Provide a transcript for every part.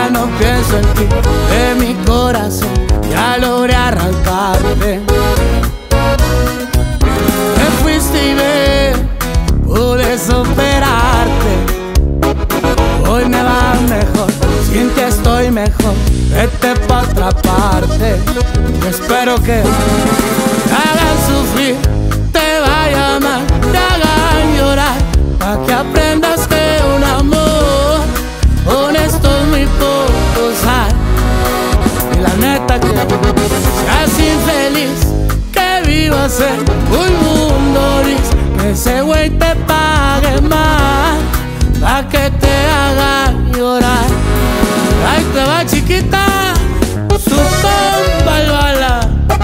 ya no pienso en ti. De mi corazón ya logré arrancarte. Te fuiste y pude superarte. Hoy me va mejor, sin ti estoy mejor. Vete pa' otra parte. Yo espero que te hagan sufrir, te vaya mal, te hagan llorar, pa' que aprendas que un amor honesto es muy poco usar. Y la neta que seas infeliz, que vivas en un mundo gris, que ese güey te pague más, pa' que te haga llorar. Ahí te va, chiquita, su compa el bala.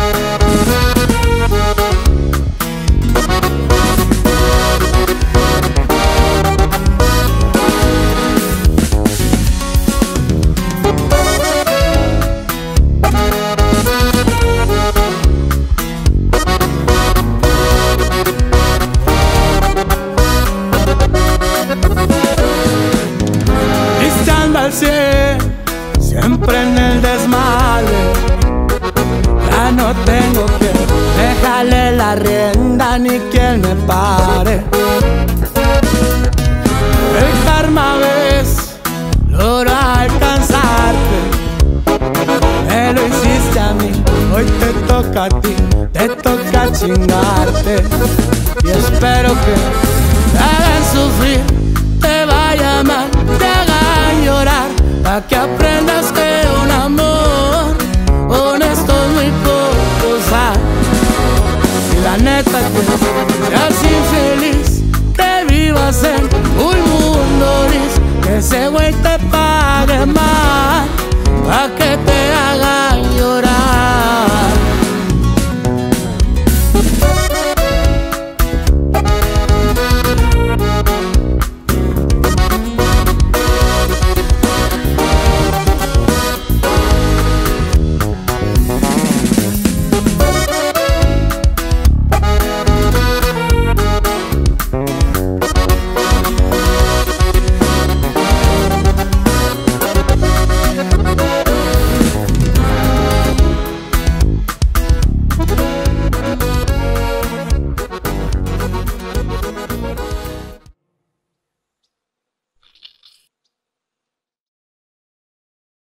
Siempre en el desmadre, ya no tengo que dejarle la rienda ni quien me pare. El karma ves, logró alcanzarte, me lo hiciste a mí, hoy te toca a ti, te toca chingar.